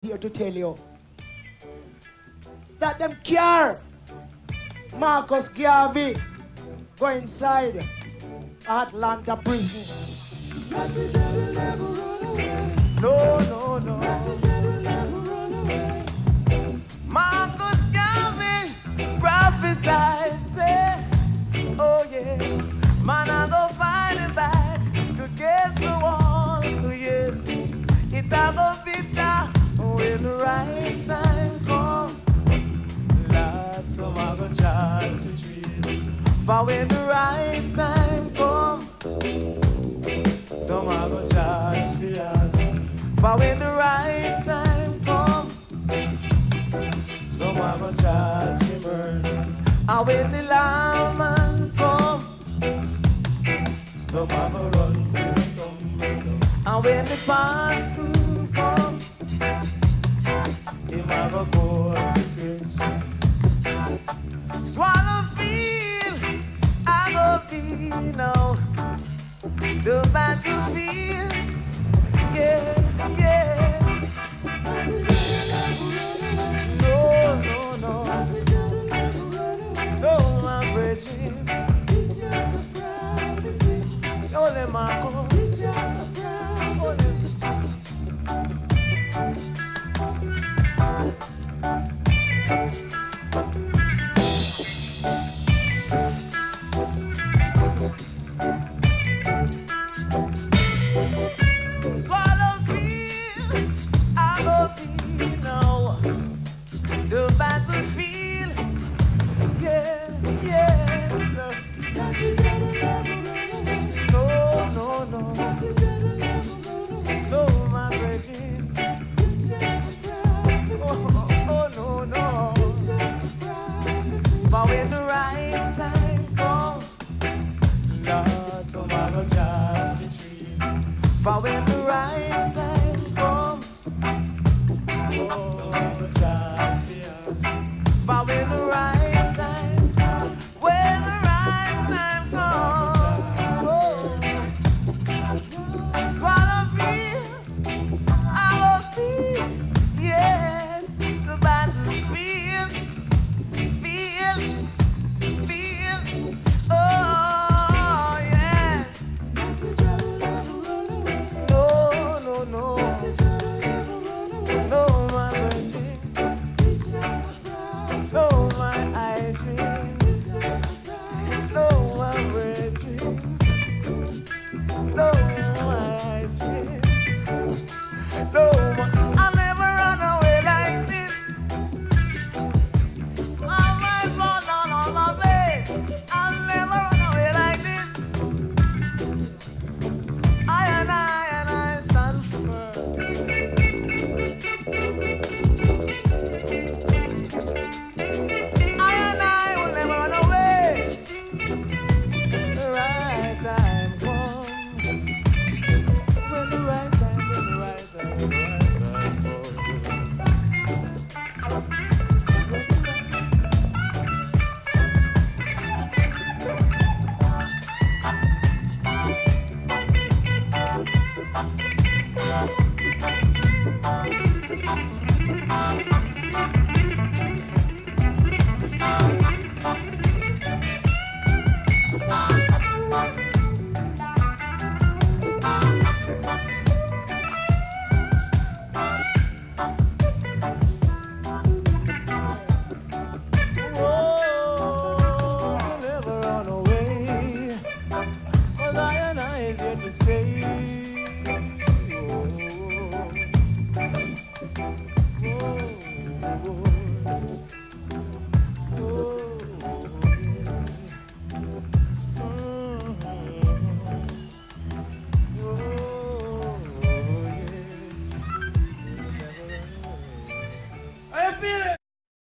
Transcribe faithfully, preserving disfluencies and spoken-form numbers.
here to tell you that them care Marcus Garvey go inside Atlanta prison. No, no, no. Marcus Garvey prophesied, say, oh yes, man I go find it back against the wall, oh yes, it a go bitter when the right time come. Lord, some a go charge the trees, for when the right time come, some a go charge the us, for when the right time come, some a go charge the murder, and when the lawman come, some a go run to the tumble, and when the parson come, him a go go up the scripture. Swallow field, I go feel now the battlefield, yeah, yeah. No, no, no, no, my brethren. Ole Marco, ole. Swallow field, I go feel now the battlefield, yeah, yeah. No, no, no, no, my brethren. Oh, oh, no, no. But when the right time comes, Lord, some are gonna charge the trees. But when the right time comes, oh, some are gonna charge the us. But when the right time comes, when the right time comes, oh, swallow field, I will feel, yes, the battlefield, field, field, oh, yeah. No, no, no, no, my virgin, no, my eye dreams, no, my virgin, no, my eye dreams, no, my, I'll never run away like this. I might fall down on my face. I'll never run away like this. I and I and I stand firm. I and I will never run away. The right time comes. When the right time, when the right time, when the right time comes.